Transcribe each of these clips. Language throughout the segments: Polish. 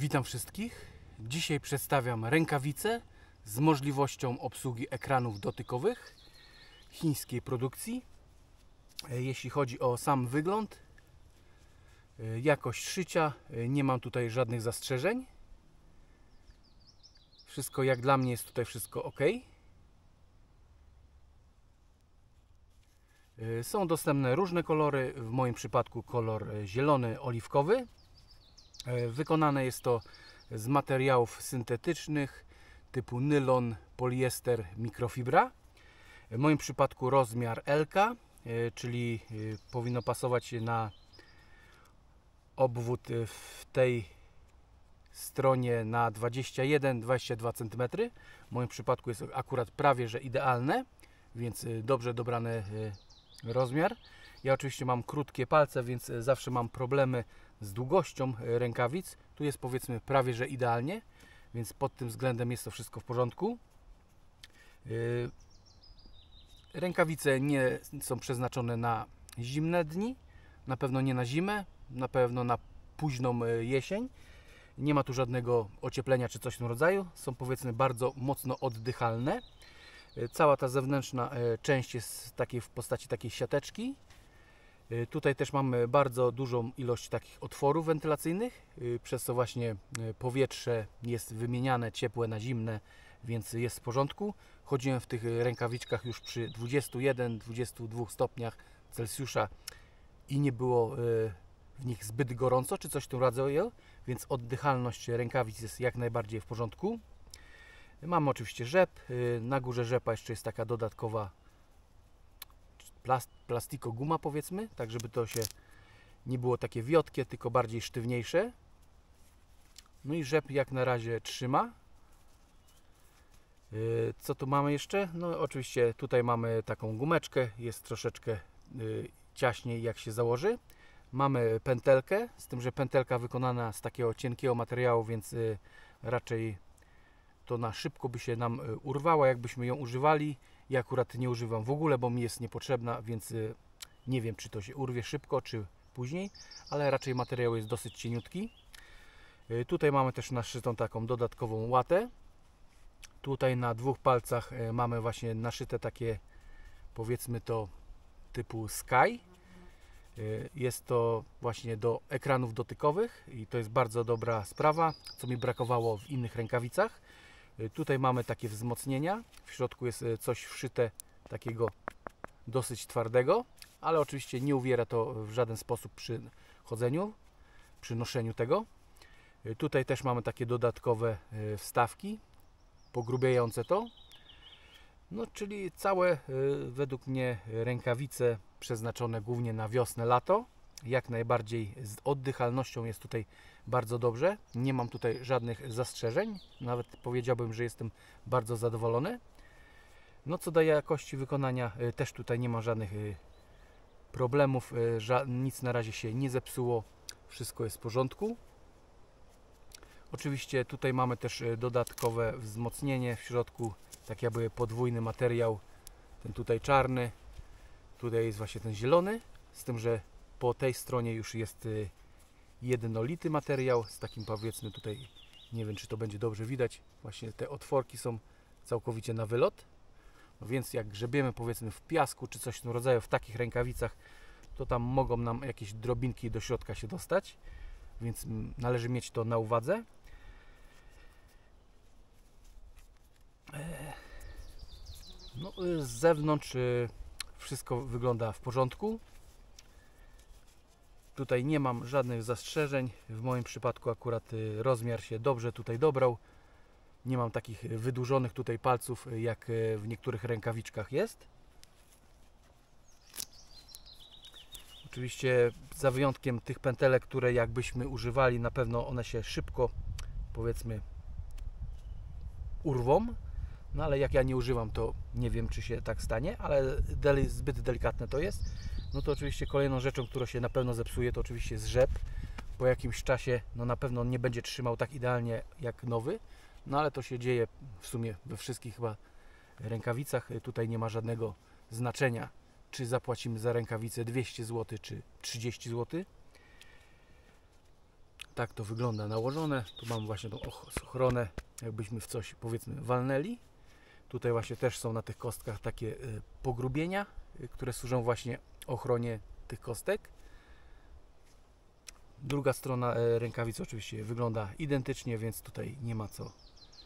Witam wszystkich. Dzisiaj przedstawiam rękawice z możliwością obsługi ekranów dotykowych chińskiej produkcji. Jeśli chodzi o sam wygląd, jakość szycia, nie mam tutaj żadnych zastrzeżeń. Wszystko jak dla mnie jest tutaj wszystko ok. Są dostępne różne kolory, w moim przypadku kolor zielony, oliwkowy. Wykonane jest to z materiałów syntetycznych typu nylon, poliester, mikrofibra. W moim przypadku rozmiar LK, czyli powinno pasować na obwód w tej stronie na 21-22 cm. W moim przypadku jest akurat prawie że idealne, więc dobrze dobrany rozmiar. Ja oczywiście mam krótkie palce, więc zawsze mam problemy z długością rękawic. Tu jest powiedzmy prawie że idealnie, więc pod tym względem jest to wszystko w porządku. Rękawice nie są przeznaczone na zimne dni, na pewno nie na zimę, na pewno na późną jesień. Nie ma tu żadnego ocieplenia czy coś w tym rodzaju. Są powiedzmy bardzo mocno oddychalne. Cała ta zewnętrzna część jest w postaci takiej siateczki. Tutaj też mamy bardzo dużą ilość takich otworów wentylacyjnych, przez co właśnie powietrze jest wymieniane ciepłe na zimne, więc jest w porządku. Chodziłem w tych rękawiczkach już przy 21-22 stopniach Celsjusza i nie było w nich zbyt gorąco, czy coś w tym rodzaju, więc oddychalność rękawic jest jak najbardziej w porządku. Mamy oczywiście rzep, na górze rzepa jeszcze jest taka dodatkowa plastikoguma powiedzmy, tak żeby to się nie było takie wiotkie, tylko bardziej sztywniejsze. No i rzep jak na razie trzyma. Co tu mamy jeszcze? No oczywiście tutaj mamy taką gumeczkę, jest troszeczkę ciaśniej jak się założy. Mamy pętelkę, z tym, że pętelka wykonana z takiego cienkiego materiału, więc raczej to na szybko by się nam urwała, jakbyśmy ją używali. Ja akurat nie używam w ogóle, bo mi jest niepotrzebna, więc nie wiem, czy to się urwie szybko, czy później, ale raczej materiał jest dosyć cieniutki. Tutaj mamy też naszytą taką dodatkową łatę. Tutaj na dwóch palcach mamy właśnie naszyte takie, powiedzmy to, typu Sky. Jest to właśnie do ekranów dotykowych i to jest bardzo dobra sprawa, co mi brakowało w innych rękawicach. Tutaj mamy takie wzmocnienia, w środku jest coś wszyte takiego dosyć twardego, ale oczywiście nie uwiera to w żaden sposób przy chodzeniu, przy noszeniu tego. Tutaj też mamy takie dodatkowe wstawki pogrubiające to. No, czyli całe według mnie rękawice przeznaczone głównie na wiosnę, lato. Jak najbardziej z oddychalnością jest tutaj bardzo dobrze. Nie mam tutaj żadnych zastrzeżeń. Nawet powiedziałbym, że jestem bardzo zadowolony. No co do jakości wykonania, też tutaj nie ma żadnych problemów. Nic na razie się nie zepsuło. Wszystko jest w porządku. Oczywiście tutaj mamy też dodatkowe wzmocnienie w środku. Tak jakby podwójny materiał. Ten tutaj czarny. Tutaj jest właśnie ten zielony. Z tym, że po tej stronie już jest jednolity materiał z takim, powiedzmy, tutaj nie wiem, czy to będzie dobrze widać, właśnie te otworki są całkowicie na wylot, no więc jak grzebiemy powiedzmy w piasku czy coś w tym rodzaju w takich rękawicach, to tam mogą nam jakieś drobinki do środka się dostać, więc należy mieć to na uwadze. No, z zewnątrz wszystko wygląda w porządku. Tutaj nie mam żadnych zastrzeżeń. W moim przypadku akurat rozmiar się dobrze tutaj dobrał. Nie mam takich wydłużonych tutaj palców, jak w niektórych rękawiczkach jest. Oczywiście za wyjątkiem tych pętelek, które jakbyśmy używali, na pewno one się szybko, powiedzmy, urwą. No ale jak ja nie używam, to nie wiem, czy się tak stanie, ale zbyt delikatne to jest. No to oczywiście kolejną rzeczą, która się na pewno zepsuje, to oczywiście jest rzep. Po jakimś czasie no na pewno nie będzie trzymał tak idealnie jak nowy. No ale to się dzieje w sumie we wszystkich chyba rękawicach. Tutaj nie ma żadnego znaczenia, czy zapłacimy za rękawicę 200 zł, czy 30 zł. Tak to wygląda nałożone. Tu mam właśnie tą ochronę, jakbyśmy w coś, powiedzmy, walnęli. Tutaj właśnie też są na tych kostkach takie pogrubienia, które służą właśnie ochronie tych kostek. Druga strona rękawicy oczywiście wygląda identycznie, więc tutaj nie ma co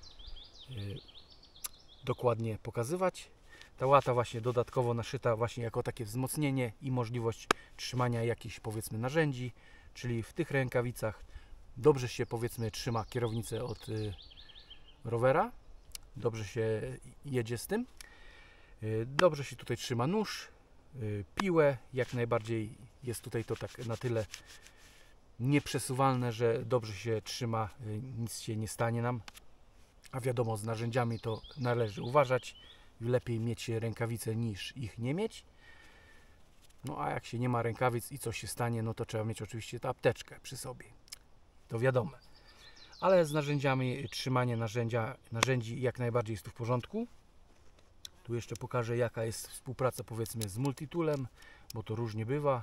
dokładnie pokazywać. Ta łata właśnie dodatkowo naszyta właśnie jako takie wzmocnienie i możliwość trzymania jakichś, powiedzmy, narzędzi, czyli w tych rękawicach dobrze się, powiedzmy, trzyma kierownicę od rowera, dobrze się jedzie z tym, dobrze się tutaj trzyma nóż, piłę, jak najbardziej jest tutaj to tak na tyle nieprzesuwalne, że dobrze się trzyma, nic się nie stanie nam, a wiadomo, z narzędziami to należy uważać, lepiej mieć rękawice niż ich nie mieć. No a jak się nie ma rękawic i coś się stanie, no to trzeba mieć oczywiście tę apteczkę przy sobie, to wiadomo. Ale z narzędziami, trzymanie narzędzi jak najbardziej jest tu w porządku. Tu jeszcze pokażę, jaka jest współpraca, powiedzmy, z multitoolem, bo to różnie bywa.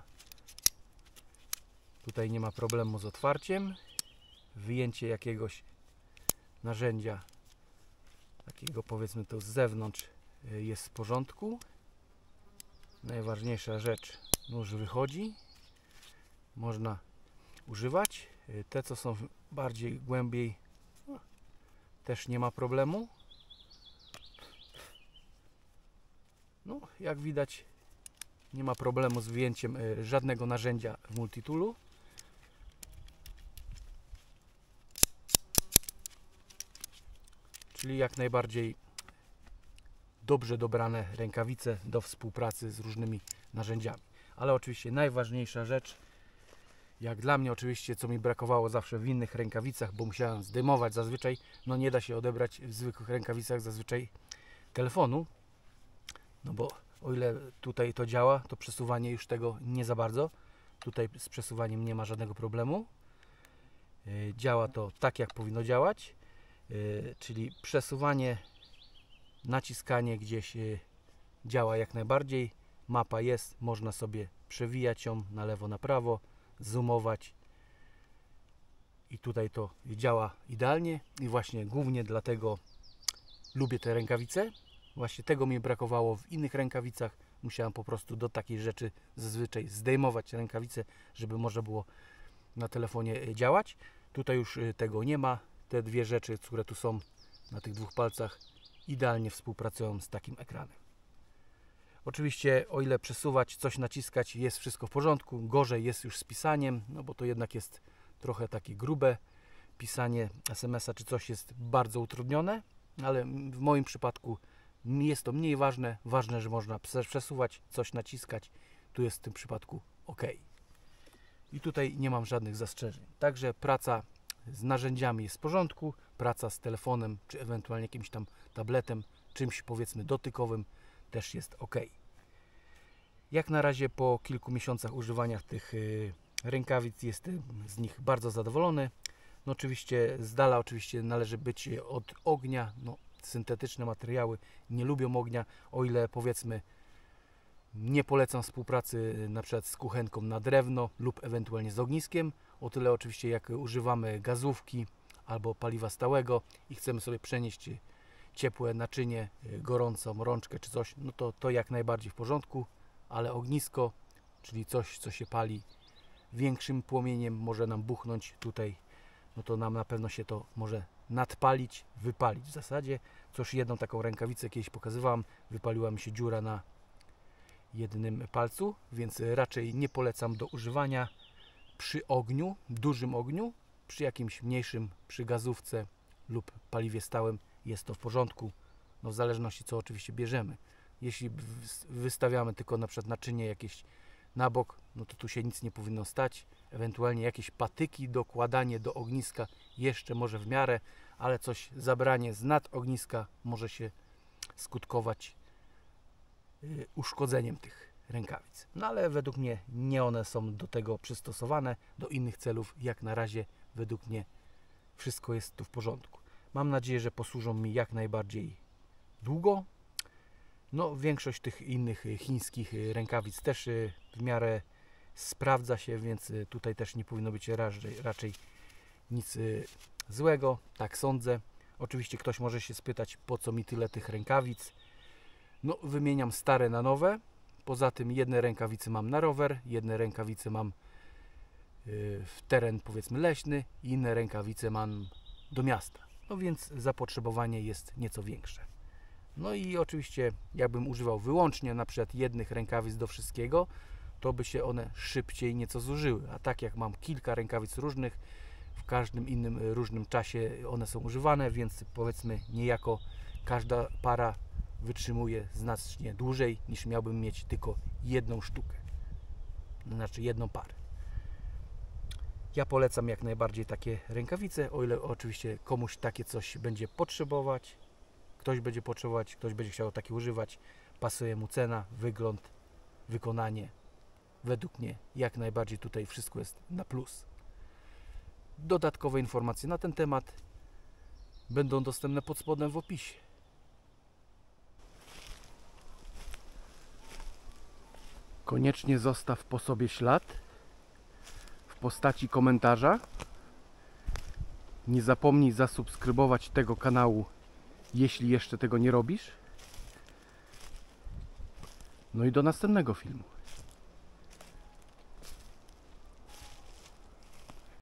Tutaj nie ma problemu z otwarciem. Wyjęcie jakiegoś narzędzia, takiego, powiedzmy, to z zewnątrz, jest w porządku. Najważniejsza rzecz, nóż wychodzi, można używać. Te, co są bardziej głębiej, no, też nie ma problemu. No, jak widać, nie ma problemu z wyjęciem żadnego narzędzia w multitoolu. Czyli jak najbardziej dobrze dobrane rękawice do współpracy z różnymi narzędziami. Ale oczywiście najważniejsza rzecz, jak dla mnie oczywiście, co mi brakowało zawsze w innych rękawicach, bo musiałem zdejmować zazwyczaj, no nie da się odebrać w zwykłych rękawicach zazwyczaj telefonu, no bo o ile tutaj to działa, to przesuwanie już tego nie za bardzo. Tutaj z przesuwaniem nie ma żadnego problemu. Działa to tak, jak powinno działać, czyli przesuwanie, naciskanie gdzieś działa jak najbardziej. Mapa jest, można sobie przewijać ją na lewo, na prawo, zoomować i tutaj to działa idealnie i właśnie głównie dlatego lubię te rękawice. Właśnie tego mi brakowało w innych rękawicach. Musiałem po prostu do takiej rzeczy zazwyczaj zdejmować rękawice, żeby można było na telefonie działać. Tutaj już tego nie ma. Te dwie rzeczy, które tu są na tych dwóch palcach, idealnie współpracują z takim ekranem. Oczywiście, o ile przesuwać, coś naciskać, jest wszystko w porządku. Gorzej jest już z pisaniem, no bo to jednak jest trochę takie grube. Pisanie SMS-a czy coś jest bardzo utrudnione, ale w moim przypadku jest to mniej ważne. Ważne, że można przesuwać, coś naciskać. Tu jest w tym przypadku OK. I tutaj nie mam żadnych zastrzeżeń. Także praca z narzędziami jest w porządku. Praca z telefonem, czy ewentualnie jakimś tam tabletem, czymś, powiedzmy, dotykowym też jest OK. Jak na razie po kilku miesiącach używania tych rękawic jestem z nich bardzo zadowolony. No oczywiście z dala oczywiście należy być od ognia. No, syntetyczne materiały nie lubią ognia, o ile, powiedzmy, nie polecam współpracy na przykład z kuchenką na drewno lub ewentualnie z ogniskiem. O tyle oczywiście, jak używamy gazówki albo paliwa stałego i chcemy sobie przenieść ciepłe naczynie, gorącą rączkę czy coś, no to jak najbardziej w porządku, ale ognisko, czyli coś, co się pali większym płomieniem, może nam buchnąć tutaj, no to nam na pewno się to może nadpalić, wypalić w zasadzie. Coś jedną taką rękawicę kiedyś pokazywałam, wypaliła mi się dziura na jednym palcu, więc raczej nie polecam do używania przy ogniu, dużym ogniu. Przy jakimś mniejszym, przy gazówce lub paliwie stałym jest to w porządku, no w zależności co oczywiście bierzemy. Jeśli wystawiamy tylko na przykład naczynie jakieś na bok, no to tu się nic nie powinno stać. Ewentualnie jakieś patyki, dokładanie do ogniska jeszcze może w miarę, ale coś zabranie z nad ogniska może się skutkować uszkodzeniem tych rękawic. No ale według mnie nie one są do tego przystosowane, do innych celów. Jak na razie według mnie wszystko jest tu w porządku. Mam nadzieję, że posłużą mi jak najbardziej długo. No, większość tych innych chińskich rękawic też w miarę sprawdza się, więc tutaj też nie powinno być raczej nic złego, tak sądzę. Oczywiście ktoś może się spytać, po co mi tyle tych rękawic. No, wymieniam stare na nowe. Poza tym jedne rękawice mam na rower, jedne rękawice mam w teren powiedzmy leśny, inne rękawice mam do miasta. No więc zapotrzebowanie jest nieco większe. No i oczywiście jakbym używał wyłącznie na przykład jednych rękawic do wszystkiego, to by się one szybciej nieco zużyły. A tak jak mam kilka rękawic różnych, w każdym innym różnym czasie one są używane, więc powiedzmy niejako każda para wytrzymuje znacznie dłużej niż miałbym mieć tylko jedną sztukę, znaczy jedną parę. Ja polecam jak najbardziej takie rękawice, o ile oczywiście komuś takie coś będzie potrzebować, ktoś będzie chciał takie używać, pasuje mu cena, wygląd, wykonanie. Według mnie jak najbardziej tutaj wszystko jest na plus. Dodatkowe informacje na ten temat będą dostępne pod spodem w opisie. Koniecznie zostaw po sobie ślad w postaci komentarza. Nie zapomnij zasubskrybować tego kanału, jeśli jeszcze tego nie robisz. No i do następnego filmu.